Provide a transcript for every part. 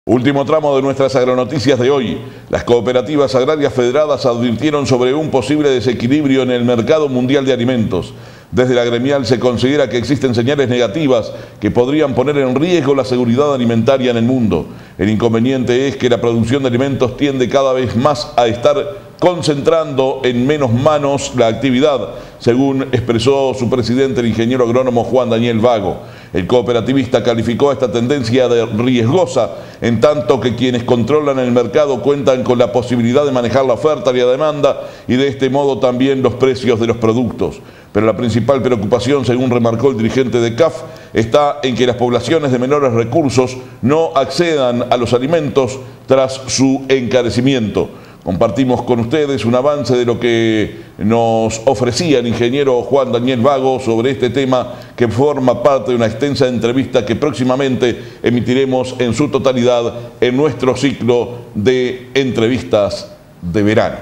Último tramo de nuestras agronoticias de hoy. Las cooperativas agrarias federadas advirtieron sobre un posible desequilibrio en el mercado mundial de alimentos. Desde la gremial se considera que existen señales negativas que podrían poner en riesgo la seguridad alimentaria en el mundo. El inconveniente es que la producción de alimentos tiende cada vez más a estar concentrando en menos manos la actividad, según expresó su presidente, el ingeniero agrónomo Juan Daniel Vago. El cooperativista calificó esta tendencia de riesgosa, en tanto que quienes controlan el mercado cuentan con la posibilidad de manejar la oferta y la demanda y de este modo también los precios de los productos. Pero la principal preocupación, según remarcó el dirigente de CAF, está en que las poblaciones de menores recursos no accedan a los alimentos tras su encarecimiento. Compartimos con ustedes un avance de lo que nos ofrecía el ingeniero Juan Daniel Vago sobre este tema, que forma parte de una extensa entrevista que próximamente emitiremos en su totalidad en nuestro ciclo de entrevistas de verano.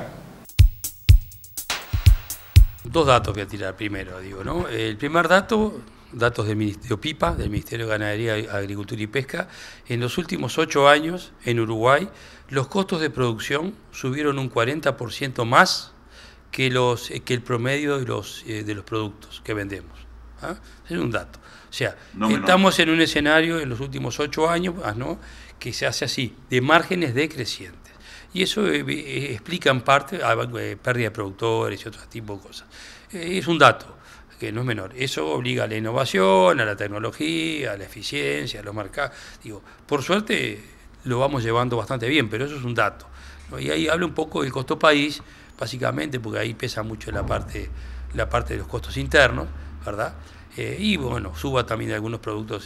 Dos datos voy a tirar primero, ¿no? El primer dato, datos del Ministerio PIPA, del Ministerio de Ganadería, Agricultura y Pesca. En los últimos 8 años, en Uruguay, los costos de producción subieron un 40% más que el promedio de los productos que vendemos. ¿Ah? Es un dato. O sea, estamos en un escenario en los últimos 8 años, ¿no?, que se hace así, de márgenes decrecientes. Y eso explica en parte pérdida de productores y otro tipo de cosas. Es un dato que no es menor. Eso obliga a la innovación, a la tecnología, a la eficiencia, a los mercados. Digo, por suerte lo vamos llevando bastante bien, pero eso es un dato, ¿no? Y ahí habla un poco del costo país, básicamente, porque ahí pesa mucho la parte de los costos internos, ¿verdad? Y bueno, suba también de algunos productos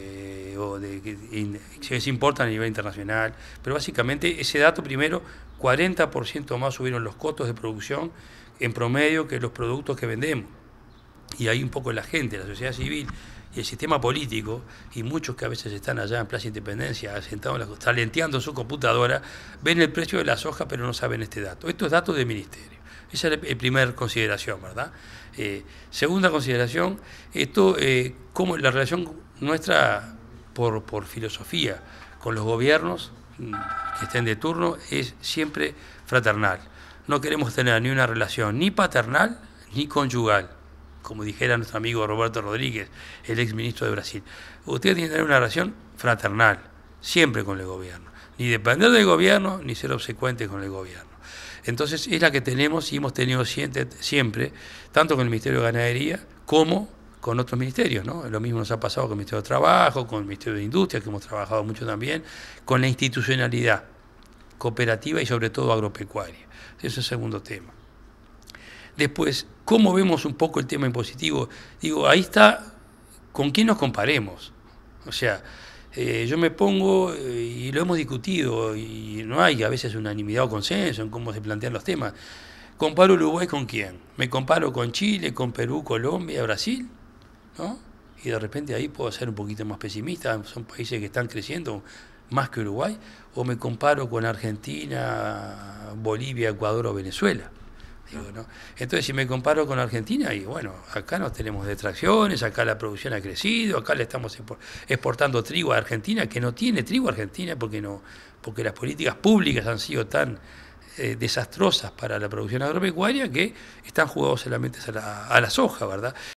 que se importan a nivel internacional, pero básicamente ese dato primero, 40% más subieron los costos de producción en promedio que los productos que vendemos. Y ahí un poco la gente, la sociedad civil y el sistema político, y muchos que a veces están allá en Plaza Independencia, sentados talenteando en su computadora, ven el precio de la soja pero no saben este dato. Esto es datos del Ministerio. Esa es la primera consideración, ¿verdad? Segunda consideración, cómo la relación nuestra por filosofía con los gobiernos que estén de turno es siempre fraternal. No queremos tener ni una relación ni paternal ni conyugal, como dijera nuestro amigo Roberto Rodríguez, el ex ministro de Brasil. Ustedes tienen que tener una relación fraternal, siempre con el gobierno. Ni depender del gobierno, ni ser obsecuentes con el gobierno. Entonces es la que tenemos y hemos tenido siempre, tanto con el Ministerio de Ganadería como con otros ministerios, ¿no? Lo mismo nos ha pasado con el Ministerio de Trabajo, con el Ministerio de Industria, que hemos trabajado mucho también, con la institucionalidad cooperativa y sobre todo agropecuaria. Ese es el segundo tema. Después, ¿cómo vemos un poco el tema impositivo? Digo, ahí está, ¿con quién nos comparemos? O sea, yo me pongo, y lo hemos discutido, y no hay a veces unanimidad o consenso en cómo se plantean los temas. ¿Comparo Uruguay con quién? ¿Me comparo con Chile, con Perú, Colombia, Brasil? ¿No? Y de repente ahí puedo ser un poquito más pesimista, son países que están creciendo más que Uruguay, o me comparo con Argentina, Bolivia, Ecuador o Venezuela. Digo, ¿no? Entonces, si me comparo con Argentina, y bueno, acá no tenemos detracciones, acá la producción ha crecido, acá le estamos exportando trigo a Argentina, que no tiene trigo a Argentina porque las políticas públicas han sido tan desastrosas para la producción agropecuaria que están jugados solamente a la soja, ¿verdad?